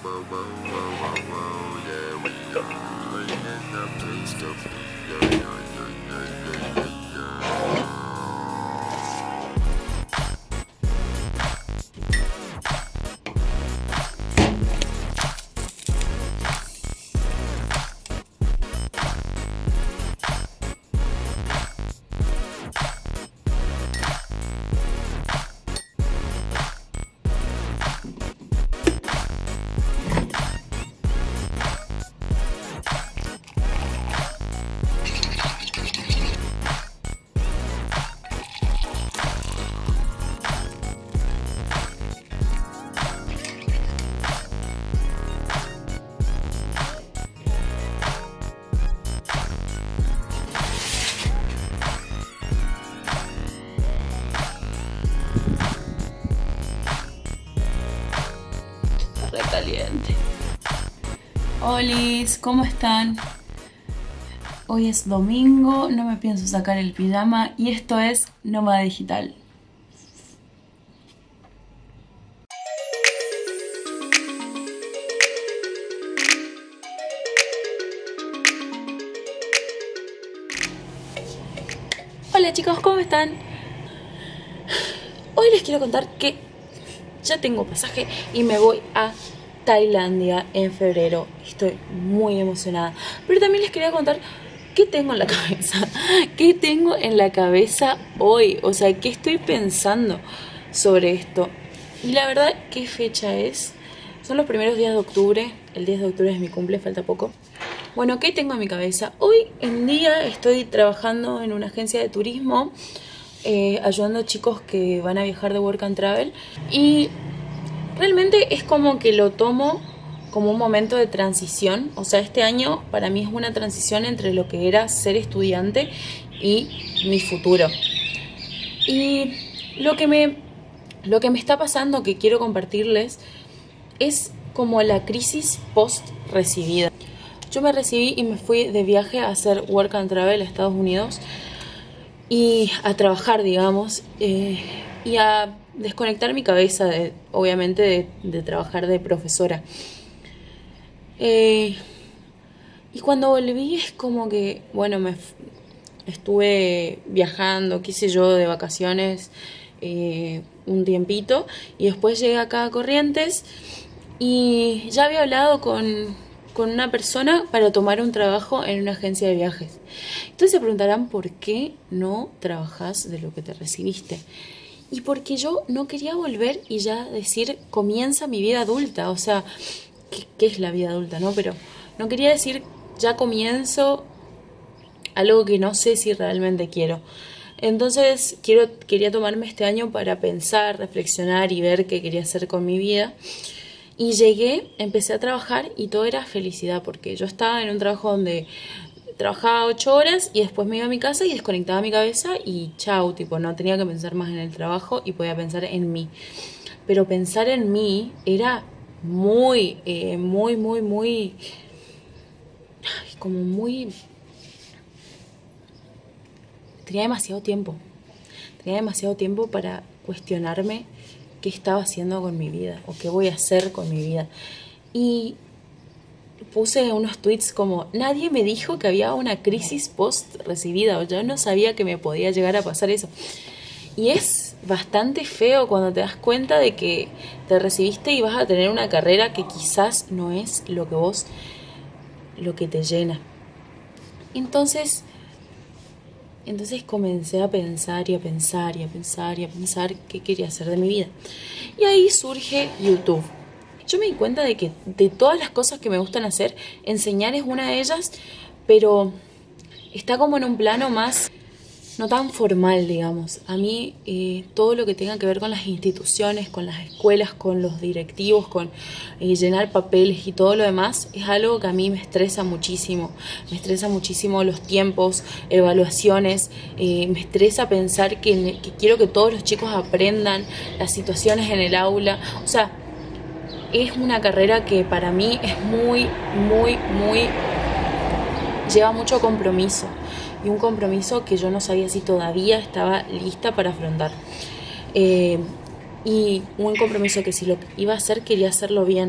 Recaliente. Olis, ¿cómo están? Hoy es domingo, no me pienso sacar el pijama y esto es Nómada Digital. Hola chicos, ¿cómo están? Hoy les quiero contar que ya tengo pasaje y me voy a Tailandia en febrero. Estoy muy emocionada. Pero también les quería contar qué tengo en la cabeza. ¿Qué tengo en la cabeza hoy? O sea, ¿qué estoy pensando sobre esto? Y la verdad, ¿qué fecha es? Son los primeros días de octubre. El 10 de octubre es mi cumple, falta poco. Bueno, ¿qué tengo en mi cabeza? Hoy en día estoy trabajando en una agencia de turismo, ayudando a chicos que van a viajar de Work and Travel. Y realmente es como que lo tomo como un momento de transición. O sea, este año para mí es una transición entre lo que era ser estudiante y mi futuro. Y lo que me está pasando, que quiero compartirles, es como la crisis post-recibida. Yo me recibí y me fui de viaje a hacer Work and Travel a Estados Unidos y a trabajar, digamos, y a desconectar mi cabeza, obviamente, de trabajar de profesora. Y cuando volví es como que, bueno, estuve viajando, qué sé yo, de vacaciones un tiempito, y después llegué acá a Corrientes y ya había hablado con una persona para tomar un trabajo en una agencia de viajes. Entonces se preguntarán por qué no trabajas de lo que te recibiste. Y porque yo no quería volver y ya decir, comienza mi vida adulta. O sea, ¿qué es la vida adulta, no? Pero no quería decir, ya comienzo algo que no sé si realmente quiero. Entonces quería tomarme este año para pensar, reflexionar y ver qué quería hacer con mi vida. Y llegué, empecé a trabajar y todo era felicidad, porque yo estaba en un trabajo donde trabajaba 8 horas y después me iba a mi casa y desconectaba mi cabeza y chau, tipo, no tenía que pensar más en el trabajo y podía pensar en mí. Pero pensar en mí era muy, tenía demasiado tiempo. Tenía demasiado tiempo para cuestionarme qué estaba haciendo con mi vida o qué voy a hacer con mi vida. Y puse unos tweets como, nadie me dijo que había una crisis post-recibida, o yo no sabía que me podía llegar a pasar eso. Y es bastante feo cuando te das cuenta de que te recibiste y vas a tener una carrera que quizás no es lo que te llena. Entonces comencé a pensar y a pensar y a pensar y a pensar qué quería hacer de mi vida. Y ahí surge YouTube. Yo me di cuenta de que de todas las cosas que me gustan hacer, enseñar es una de ellas, pero está como en un plano más, no tan formal, digamos. A mí todo lo que tenga que ver con las instituciones, con las escuelas, con los directivos, con llenar papeles y todo lo demás, es algo que a mí me estresa muchísimo. Me estresa muchísimo los tiempos, evaluaciones, me estresa pensar que quiero que todos los chicos aprendan las situaciones en el aula. O sea, es una carrera que para mí es muy, lleva mucho compromiso. Y un compromiso que yo no sabía si todavía estaba lista para afrontar. Y un compromiso que si lo iba a hacer, quería hacerlo bien.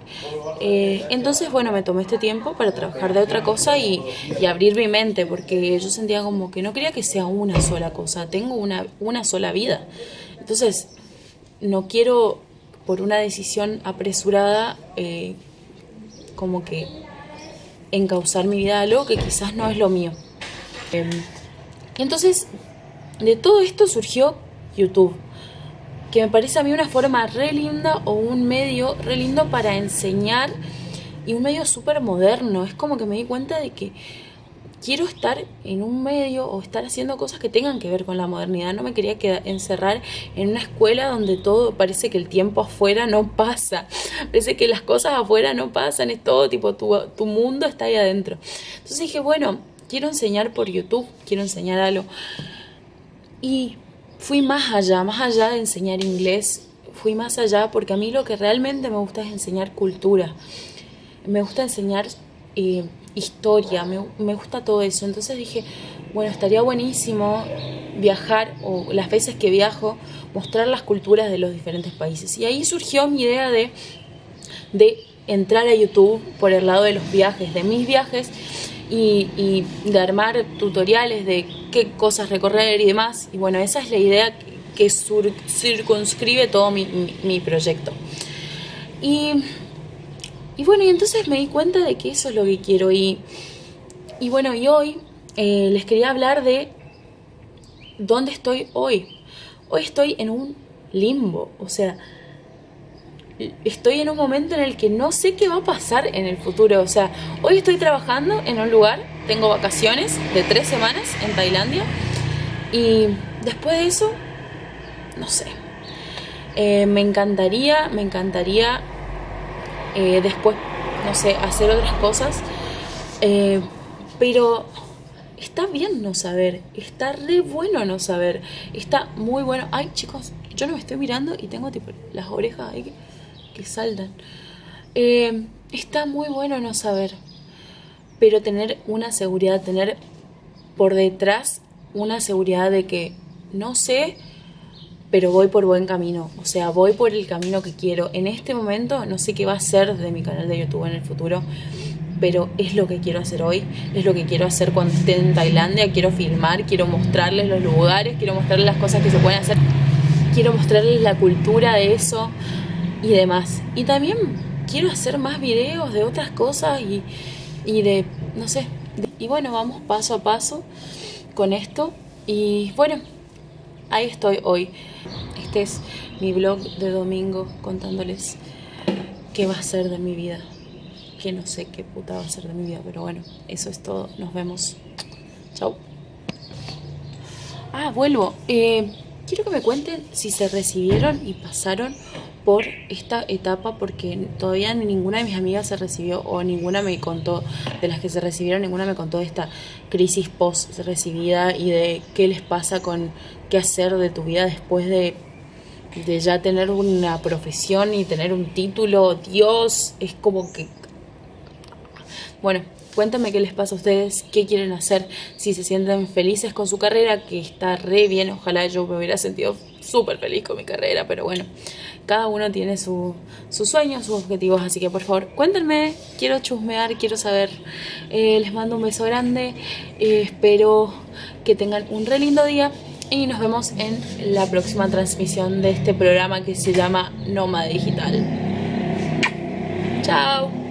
Entonces, bueno, me tomé este tiempo para trabajar de otra cosa y abrir mi mente, porque yo sentía como que no quería que sea una sola cosa, tengo una sola vida. Entonces, no quiero, por una decisión apresurada, como que encauzar mi vida a algo que quizás no es lo mío. Entonces, de todo esto surgió YouTube, que me parece a mí una forma re linda o un medio re lindo para enseñar y un medio súper moderno. Es como que me di cuenta de que quiero estar en un medio o estar haciendo cosas que tengan que ver con la modernidad. No me quería encerrar en una escuela donde todo parece que el tiempo afuera no pasa. Parece que las cosas afuera no pasan, es todo tipo, tu mundo está ahí adentro. Entonces dije, bueno, quiero enseñar por YouTube, quiero enseñar algo. Y fui más allá de enseñar inglés, fui más allá porque a mí lo que realmente me gusta es enseñar cultura. Me gusta enseñar historia, me gusta todo eso. Entonces dije, bueno, estaría buenísimo viajar, o las veces que viajo, mostrar las culturas de los diferentes países. Y ahí surgió mi idea de entrar a YouTube por el lado de los viajes, de mis viajes, y de armar tutoriales de qué cosas recorrer y demás. Y bueno, esa es la idea que circunscribe todo mi proyecto. Y bueno, y entonces me di cuenta de que eso es lo que quiero. Y bueno, y hoy les quería hablar de dónde estoy hoy. Hoy estoy en un limbo, o sea, estoy en un momento en el que no sé qué va a pasar en el futuro. O sea, hoy estoy trabajando en un lugar, tengo vacaciones de 3 semanas en Tailandia, y después de eso, no sé, me encantaría después, no sé, hacer otras cosas, pero está bien no saber, está re bueno no saber, está muy bueno. Ay, chicos, yo no me estoy mirando y tengo tipo las orejas ahí que saltan. Está muy bueno no saber, pero tener una seguridad, tener por detrás una seguridad de que no sé, pero voy por buen camino. O sea, voy por el camino que quiero. En este momento no sé qué va a ser de mi canal de YouTube en el futuro, pero es lo que quiero hacer hoy, es lo que quiero hacer cuando esté en Tailandia. Quiero filmar, quiero mostrarles los lugares, quiero mostrarles las cosas que se pueden hacer, quiero mostrarles la cultura de eso y demás. Y también quiero hacer más videos de otras cosas y de, no sé. Y bueno, vamos paso a paso con esto. Y bueno, ahí estoy hoy. Este es mi vlog de domingo contándoles qué va a ser de mi vida. Que no sé qué puta va a ser de mi vida, pero bueno, eso es todo. Nos vemos. Chau. Ah, vuelvo. Quiero que me cuenten si se recibieron y pasaron por esta etapa, porque todavía ninguna de mis amigas se recibió, o ninguna me contó, de las que se recibieron, ninguna me contó de esta crisis post recibida y de qué les pasa con qué hacer de tu vida después de ya tener una profesión y tener un título. Dios, es como que... Bueno, cuéntame qué les pasa a ustedes, qué quieren hacer, si se sienten felices con su carrera, que está re bien. Ojalá yo me hubiera sentido súper feliz con mi carrera, pero bueno, cada uno tiene sus sueños, sus objetivos, así que por favor, cuéntenme, quiero chusmear, quiero saber. Les mando un beso grande, espero que tengan un re lindo día y nos vemos en la próxima transmisión de este programa que se llama Nómada Digital. Chao.